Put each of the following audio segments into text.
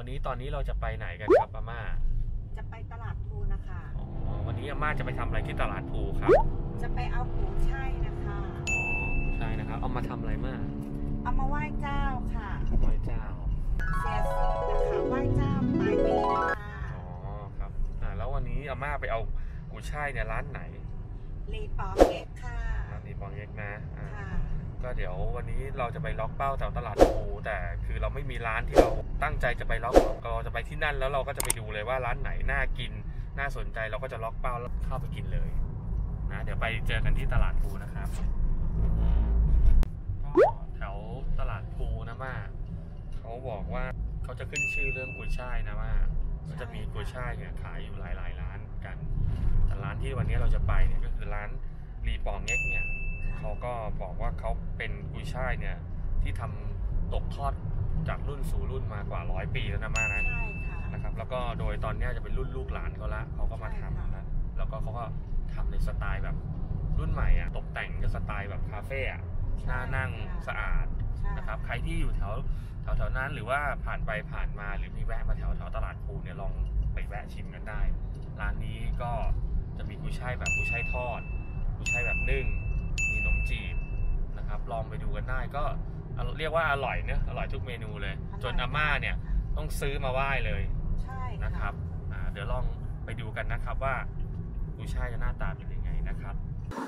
วันนี้ตอนนี้เราจะไปไหนกันครับอาม่าจะไปตลาดพลูนะคะอ๋อวันนี้อาม่าจะไปทำอะไรที่ตลาดพลูครับจะไปเอาหูใช่นะคะอ๋อใช่นะครับเอามาทำอะไรมาเอามาไหว้เจ้าค่ะไหว้เจ้าเสียสีนะคะไหว้เจ้าปลายปีนะคะอ๋อครับแล้ววันนี้อาม่าไปเอากุยช่ายเนี่ยร้านไหนรีปองเอ็กค่ะร้านรีปองเอ็กนะค่ะก็เดี๋ยววันนี้เราจะไปล็อกเป้าแถวตลาดพลูแต่คือเราไม่มีร้านที่เราตั้งใจจะไปล็อกเราจะไปที่นั่นแล้วเราก็จะไปดูเลยว่าร้านไหนน่ากินน่าสนใจเราก็จะล็อกเป้าแล้วเข้าไปกินเลยนะเดี๋ยวไปเจอกันที่ตลาดพลูนะครับก็แถวตลาดพลูนะม่าเขาบอกว่าเขาจะขึ้นชื่อเรื่องกุยช่ายนะม่าก็จะมีกุยช่ายเนี่ยขายอยู่หลายร้านกันแต่ร้านที่วันนี้เราจะไปเนี่ยก็คือร้านรีปองเอ็กเนี่ยเขาก็บอกว่าเขาเป็นกุยช่ายเนี่ยที่ทำตกทอดจากรุ่นสู่รุ่นมากว่า100 ปีแล้วนะม่านะใช่ค่ะนะครับแล้วก็โดยตอนนี้จะเป็นรุ่นลูกหลานเขาละเขาก็มาทำนะแล้วก็เขาก็ทำในสไตล์แบบรุ่นใหม่อ่ะตกแต่งกับสไตล์แบบคาเฟ่อ่ะน่านั่งสะอาดนะครับใครที่อยู่แถวนั้นหรือว่าผ่านไปผ่านมาหรือมีแวะมาแถวตลาดพลูเนี่ยลองไปแวะชิมกันได้ร้านนี้ก็จะมีกุยช่ายแบบกุยช่ายทอดกุยช่ายแบบนึ่งมีขนมจีบนะครับลองไปดูกันได้ก็เรียกว่าอร่อยเนอะอร่อยทุกเมนูเลยจนอาม่าเนี่ยต้องซื้อมาไหว้เลยใช่นะครับเดี๋ยวลองไปดูกันนะครับว่ากุยช่ายจะหน้าตาเป็นยังไงนะครับ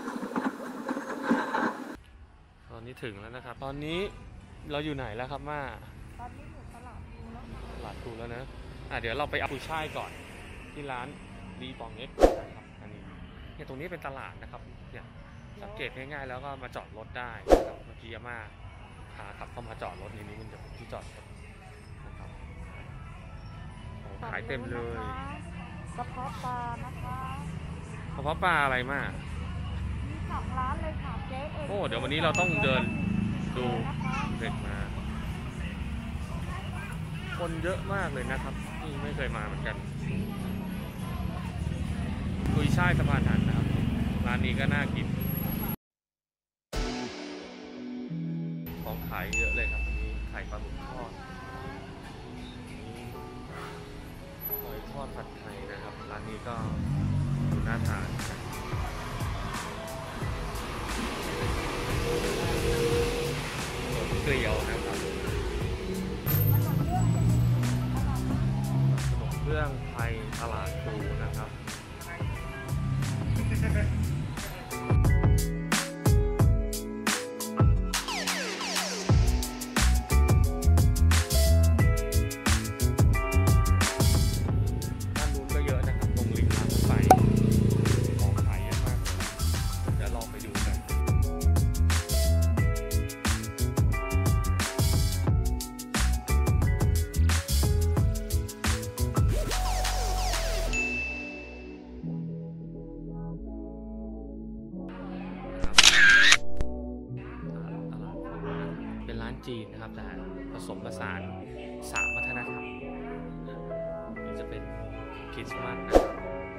ตอนนี้ถึงแล้วนะครับตอนนี้เราอยู่ไหนแล้วครับม่าตอนนี้อยู่ตลาดพลูแล้วตลาดพลูแล้วนะเดี๋ยวเราไปเอากุยช่ายก่อนที่ร้านรีปองเอ็กซ์นะครับอันนี้เนี่ยตรงนี้เป็นตลาดนะครับเนี่ยสังเกตง่ายๆแล้วก็มาจอดรถได้นะครับเมื่อกี้อาม่าพาขับเข้ามาจอดรถนี้มันจะเป็นที่จอดรถนะครับขายเต็มเลยกระเพาะปลานะคะกระเพาะปลาอะไรมากมี2 ร้านเลยค่ะเจ๊เองโอ้เดี๋ยววันนี้เราต้องเดินดูเด็กมาคนเยอะมากเลยนะครับนี่ไม่เคยมาเหมือนกันกุยช่ายสะพานหันนะครับร้านนี้ก็น่ากินของขายเยอะเลยครับมีไข่ปลาหมึกทอดหอยทอดผัดไทยนะครับร้านนี้ก็ดูน่าทานเกลียวนะครับขนมเบื้องไทยตลาดพลูนะครับด้านนู้นก็เยอะนะครับตรงริมทางรถไฟของขายเยอะมากเลยเดี๋ยวลองไปดูกันเป็นร้านจีนนะครับแต่ผสมผสาน3 วัฒนธรรมนี่จะเป็นคริสต์มาสนะครับ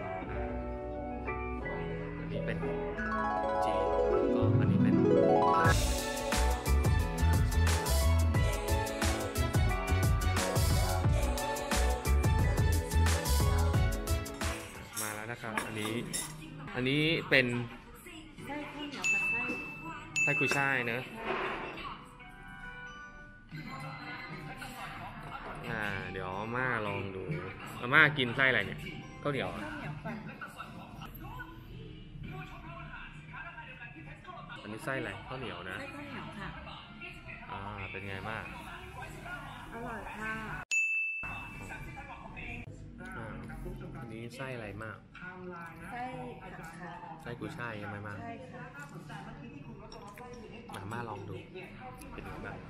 อันนี้เป็นจีนแล้วก็อันนี้เป็นมาแล้วนะครับอันนี้เป็นไส้ข้าวเหนียวกับไส้กุยช่ายเนอะเดี๋ยวอาม่าลองดูอาม่ากินไส้อะไรเนี่ยข้าวเหนียวอันนี้ไส้อะไรข้าวเหนียวนะไส้ข้าวเหนียวค่ะเป็นไงบ้างอร่อยค่ะอันนี้ไส้อะไรมากไส้ผักค่ะไส้กุยช่ายใช่ไหมมากใช่ค่ะอาม่าลองดูเป็นยังไงบ้าง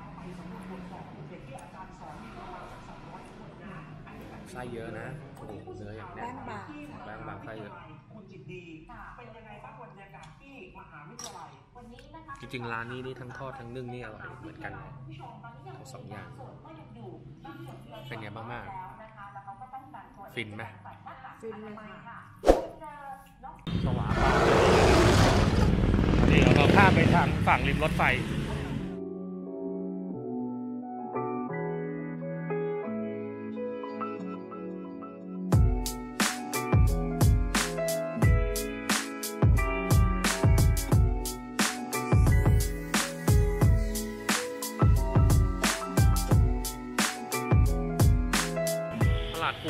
ไส้เยอะนะโอ้โหเนื้ออย่างแน่นแป้งบางไส้เยอะจริงๆร้านนี้นี่ทั้งทอดทั้งนึ่งนี่อร่อยเหมือนกันทั้ง2 อย่างเป็นไงบ้างมากฟินไหมฟินเลยค่ะสวาปานี่เราข้ามไปทางฝั่งริมรถไฟอ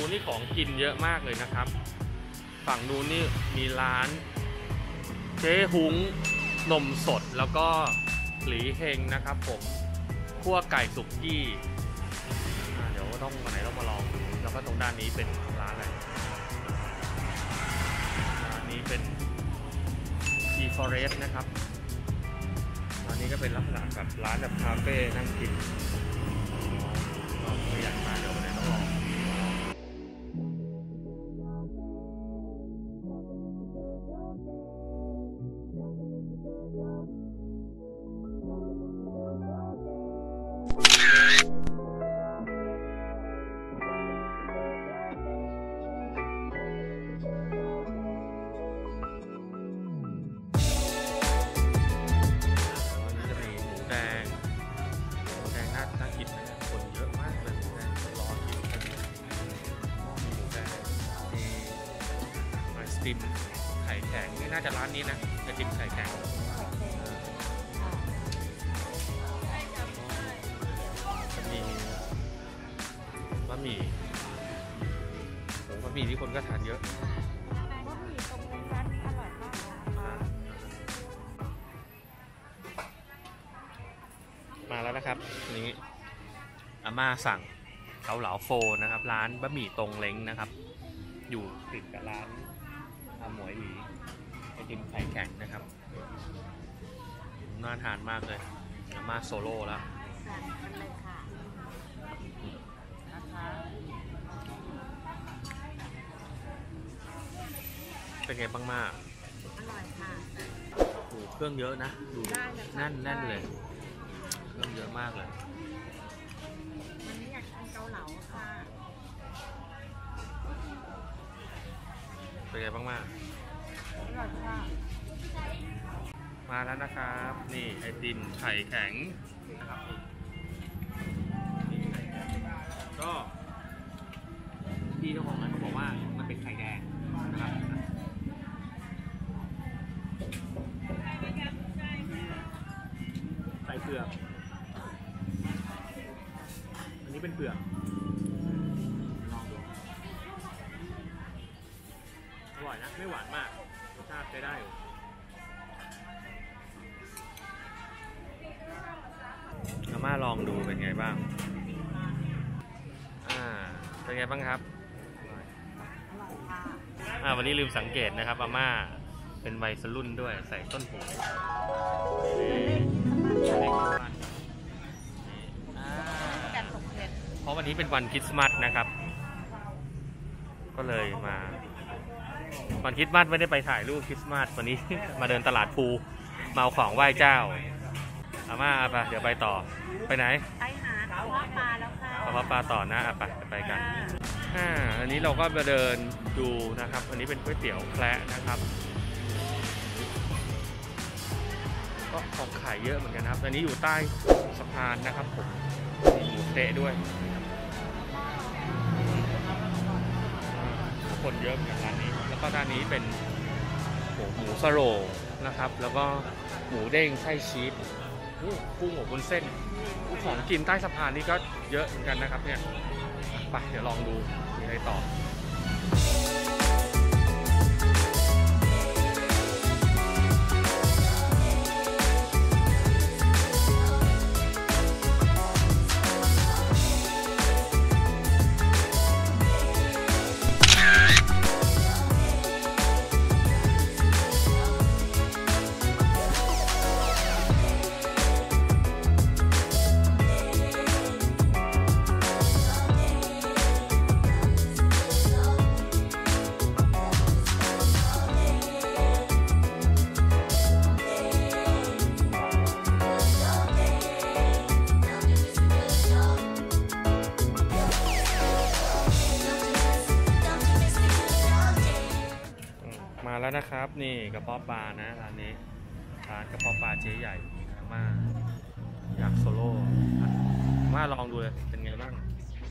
นี่ของกินเยอะมากเลยนะครับฝั่งนู้นนี่มีร้านเจ๊หุงนมสดแล้วก็หลีเฮงนะครับผมคั่วไก่สุกี้เดี๋ยวต้องวันไหนต้องมาลองดูแล้วก็ตรงด้านนี้เป็นร้านอะไรร้านนี้เป็นทีฟอเรสต์นะครับอันนี้ก็เป็นลักษณะแบบร้านแบบคาเฟ่นั่งกินก็ไม่อยากมาเดี๋ยววันไหนต้องลองติมไข่แข็งนี่น่าจะร้านนี้นะไอติมไข่แข็งจะมีบะหมี่บะหมี่ที่คนก็ทานเยอะบะหมี่ตรงร้านนี้อร่อยมากมาแล้วนะครับนี้อาม่าสั่งเกาเหลาโฟนะครับร้านบะหมี่ตรงเล้งนะครับอยู่ติดกับร้านหมวยหลีไอติมไข่แข็งนะครับน่าทานมากเลยมาโซโล่แล้วสั่งกันเลยค่ะนะคะเป็นไงบ้างมากอร่อยค่ะเครื่องเยอะนะดูแน่นเลยเครื่องเยอะมากเลยวันนี้อยากกินเกาเหลาค่ะเป็นไงบ้างมากมาแล้วนะครับนี่ไอติมไข่แข็งนะครับก็พี่เจ้าของร้านเขาบอกว่ามันเป็นไข่แดงนะครับใส่เผือกอันนี้เป็นเผือกลองดูอร่อยนะไม่หวานมากรสชาติใช้ได้อยู่อาม่าลองดูเป็นไงบ้างเป็นไงบ้างครับวันนี้ลืมสังเกตนะครับอาม่าเป็นวัยรุ่นด้วยใส่ต้นหูเพราะวันนี้เป็นวันคริสต์มาสนะครับก็เลยมาวันคริสต์มาสไม่ได้ไปถ่ายรูปคริสต์มาสวันนี้ มาเดินตลาดภูมาเอาของไหว้เจ้าอาม่าไปเดี๋ยวไปต่อไปไหนไปหากระเพาะปลาแล้วค่ะกระเพาะปลาต่อนะไปกันอันนี้เราก็มาเดินดูนะครับอันนี้เป็นก๋วยเตี๋ยวแคระนะครับก็ของขายเยอะเหมือนกันครับอันนี้อยู่ใต้สะพานนะครับผมมีหมูเตะด้วยคนเยอะเหมือนกันร้านนี้แล้วก็ด้านนี้เป็นหมูสโลนะครับแล้วก็หมูเด้งไส้ชีสกุ้งอบวุ้นเส้นของกินใต้สะพานนี่ก็เยอะเหมือนกันนะครับเนี่ยไปเดี๋ยวลองดูมีอะไรต่อมาแล้วนะครับนี่กระเพาะปลานะร้านนี้ร้านกระเพาะปลาเจ๊ใหญ่มาอยากโซโล่มาลองดูเลยเป็นไงบ้าง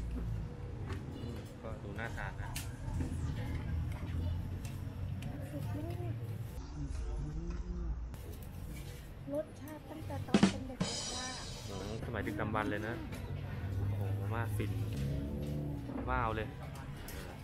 ก็ดูน่าทานนะรสชาติตั้งแต่ตอนเป็นเด็กเลยว่าสมัยดึกดำบรรพ์เลยนะโอ้โหมาฟินว้าวเลย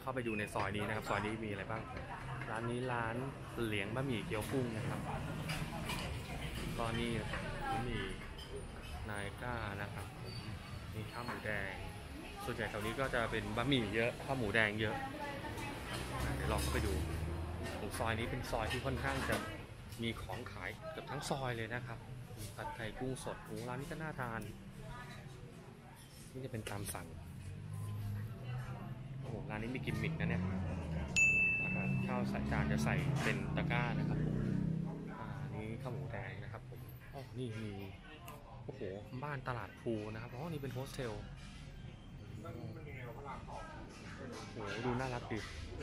เข้าไปดูในซอยนี้นะครับซอยนี้มีอะไรบ้างร้านนี้ร้านเหลียงบะหมี่เกี๊ยวกุ้งนะครับก็นี่บะหมี่นายก้านะครับมีข้าวหมูแดงส่วนใหญ่แถวนี้ก็จะเป็นบะหมี่เยอะข้าวหมูแดงเยอะเดี๋ยวลองเข้าไปดูของซอยนี้เป็นซอยที่ค่อนข้างจะมีของขายเกือบทั้งซอยเลยนะครับผัดไทยกุ้งสดร้านนี้ก็น่าทานนี่จะเป็นตามสั่งโอ้โหร้านนี้มีกิมมิคนะเนี่ยอาหารข้าวใส่จานจะใส่เป็นตะกร้านะครับนี่ข้าวหมูแดงนะครับผมอ๋อนี่มีโอ้โหบ้านตลาดภูนะครับอ๋อนี่เป็นโฮสเทลโอ้โหดูน่ารักดี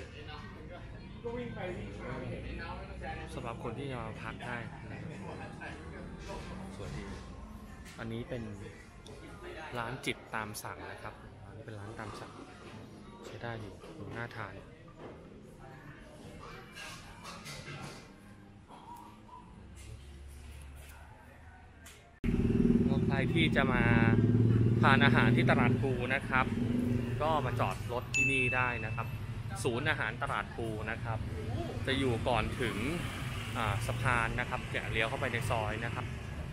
สำหรับคนที่จะมาพักได้สวยดีอันนี้เป็นร้านจิตตามสั่งนะครับอันนี้เป็นร้านตามสั่งใช้ได้อยู่ดูน่าทานใครที่จะมาทานอาหารที่ตลาดภูนะครับก็มาจอดรถที่นี่ได้นะครับศูนย์อาหารตลาดภูนะครับจะอยู่ก่อนถึงสะพานนะครับเลี้ยวเข้าไปในซอยนะครับ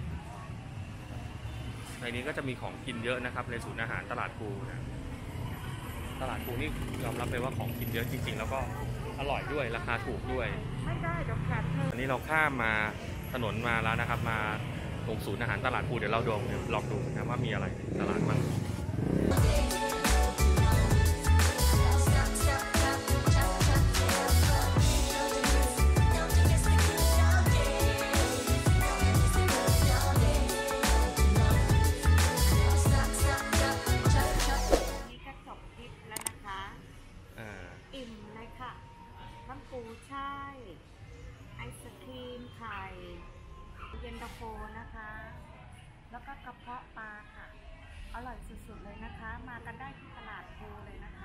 ในนี้ก็จะมีของกินเยอะนะครับในศูนย์อาหารตลาดภูนะตลาดภูนี่ยอมรับเลยว่าของกินเยอะจริงๆแล้วก็อร่อยด้วยราคาถูกด้วยไม่ได้เดี๋ยวขาดเธออันนี้เราข้ามมาถนนมาแล้วนะครับมาตรงศูนย์อาหารตลาดภูเดี๋ยวเราลองดูนะว่ามีอะไรตลาดบ้างอิ่มเลยค่ะน้ำปูช่ายไอศครีมไข่เย็นตาโฟนะคะแล้วก็กระเพาะปลาค่ะอร่อยสุดๆเลยนะคะมากันได้ที่ตลาดภูเลยนะคะ